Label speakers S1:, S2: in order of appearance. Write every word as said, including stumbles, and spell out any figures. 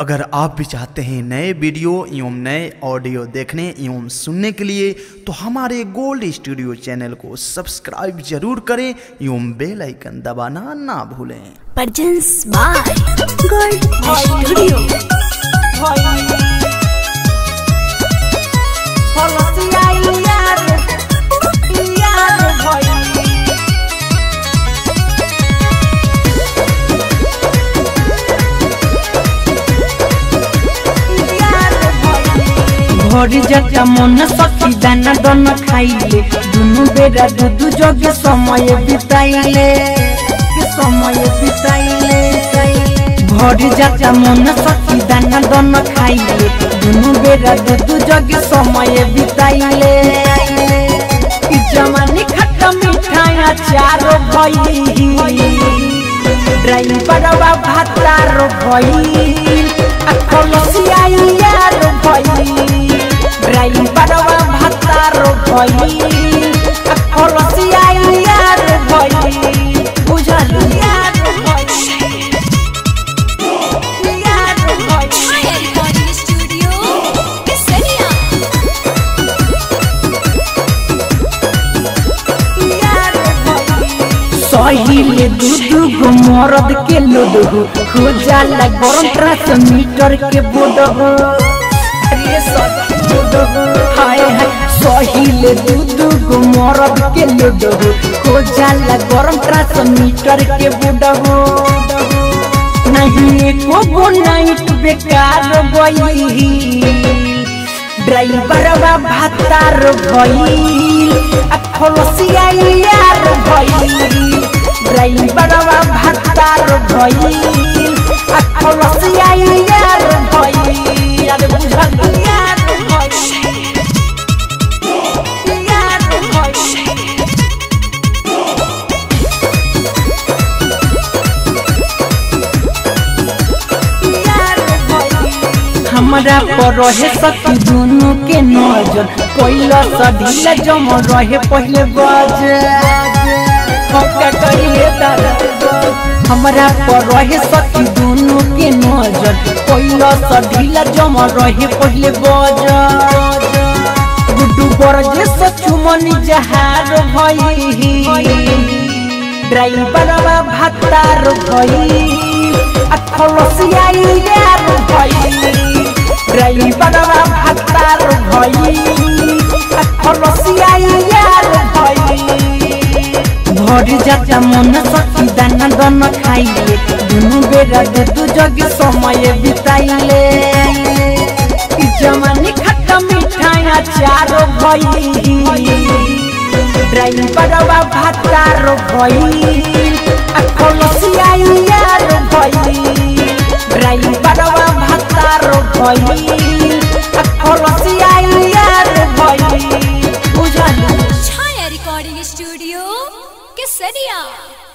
S1: अगर आप भी चाहते हैं नए वीडियो एवं नए ऑडियो देखने एवं सुनने के लिए तो हमारे गोल्ड स्टूडियो चैनल को सब्सक्राइब जरूर करें एवं बेल आइकन दबाना ना भूलें।
S2: Presents by Gold Studio.
S3: भरी जटा मन सखी दाना दन खाइले दुनु बेरा दूध जगे समय बिताइले समय बिताइले भरी जटा मन सखी दाना दन खाइले दुनु बेरा दूध जगे समय बिताइले जमानी खट्टा मिठाई चार भई ड्राइवरवा भातार भई अखलसिया यार भई ड्राइवरवा भातार भई अखलसिया यार भई बुझल यार भई यार भई
S2: रिकॉर्डिंग स्टूडियो केसरिया।
S3: यार भई सहिले दूध गो मरद के लोड हो खोजाला गरम ट्रांसमीटर के बोर्ड हो अरे सब हाय हाय सहिले दूध गो मरद के लोड हो खोजाला गरम ट्रांसमीटर के बोर्ड हो नहीं एको गो नाइट बेकार गई ड्राइवरवा भातार भई अखलसिया यार भई ड्राइवरवा भातार भई अखलसिया यार भई यार बुझल यार भई यार भई यार भई हमरा पर रहे सखी दोनों के नजर कोइला सढीला जम रहे पहले बाज क्या करिए दादा हमरा पर रहे सखी दोनों के नजर कोइला सढीला जम रहे पहले बाज गुड्डू बरजे सचुमन जहार भई ड्राइवरवा भातार भई अखलसिया यार भई ड्राइवरवा भातार भई अखलसिया यार भई भरी जाता मन सखी दाना दन खाइले दुनु बेरा दूध जगे समय बिताइले जमानी खट्टा मिठाई चार भई ड्राइवरवा भातार भई अखलसिया यार भई ड्राइवरवा भातार भई अखलसिया यार भई बुझल
S2: छाया रिकॉर्डिंग स्टूडियो केसरिया।